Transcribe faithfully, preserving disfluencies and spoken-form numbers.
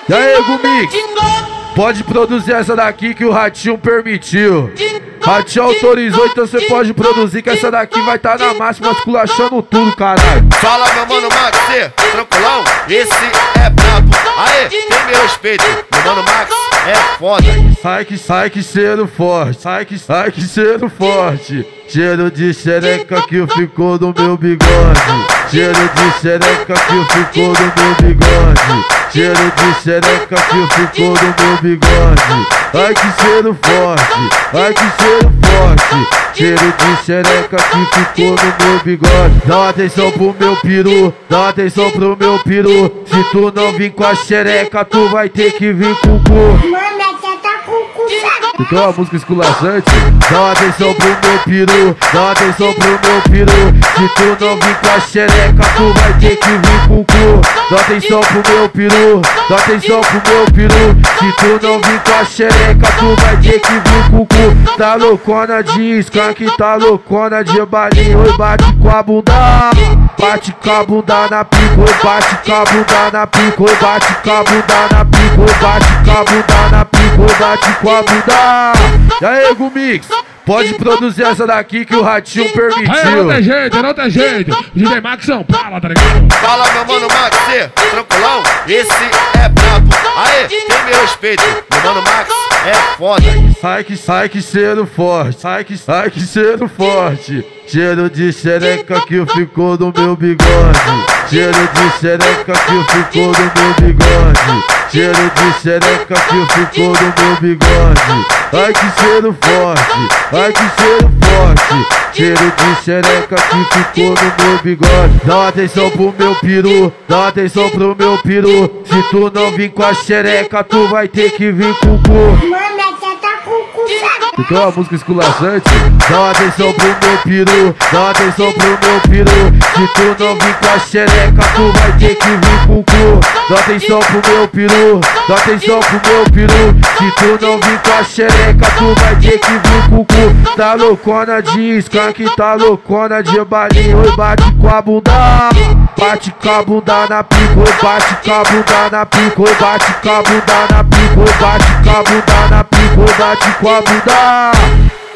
E aí, Gumix, pode produzir essa daqui que o Ratinho permitiu. Ratinho autorizou, então você pode produzir, que essa daqui vai estar tá na máxima esculachando tudo, caralho. Fala, meu mano Max, tranquilão, esse é brabo. Aê, tem meu respeito, meu mano Max é foda. Sai que, sai que cheiro forte, sai que, sai que cheiro forte. Cheiro de xereca que ficou no meu bigode. Cheiro de xereca que ficou no meu bigode. Cheiro de xereca que ficou no meu bigode. Ai que cheiro forte, ai que cheiro forte. Cheiro de xereca que ficou no meu bigode. Dá atenção pro meu peru, dá atenção pro meu peru. Se tu não vir com a xereca, tu vai ter que vir com o cu. Tu quer uma música esculachante? Dá atenção pro meu peru, dá atenção pro meu peru. Se tu não vir com a xereca, tu vai ter que vir com o cu. Dá atenção pro meu peru, dá atenção pro meu peru. Se tu não vir com a xereca, tu vai ter que vir com o cu. Tá loucona de skunk, tá loucona de balinho. Oi, bate com a bunda, bate com a bunda na pica. Oi, bate com a bunda na pica. Oi, bate com a bunda na pica. Oi, bate com a bunda na pica. Oi, bate com a bunda. E aí, Gumix, pode produzir essa daqui que o Ratinho permitiu. Aí, não tem jeito, não tem jeito. D J Max São Paulo, tá ligado? Fala, meu mano Max, tranquilão, esse é brabo. Aê, tem meu respeito, meu mano Max é foda. Sai que, sai que cheiro forte, sai que, sai que cheiro forte. Cheiro de xereca que ficou no meu bigode. Cheiro de xereca que ficou no meu bigode. Cheiro de xereca que ficou no meu bigode. Ai que cheiro forte, ai que cheiro forte. Cheiro de xereca que ficou no meu bigode. Dá atenção pro meu peru, dá atenção pro meu peru. Se tu não vir com a xereca, tu vai ter que vir com o cu. Tu quer uma música esculachante? Dá atenção pro meu peru, dá atenção pro meu peru. Se tu não vir com a xereca, tu vai ter que vir com o cu. Dá atenção pro meu peru, dá atenção pro meu peru. Se tu não vir com a xereca, tu vai ter que vir com o cu. Tá loucona de skunk, tá loucona de balinho. Oi, bate com a bunda, bate com a bunda na pica. Oi, bate com a bunda na pica. Oi, bate com a bunda na pica. Oi, bate com a bunda na pica. Oi, bate com a bunda.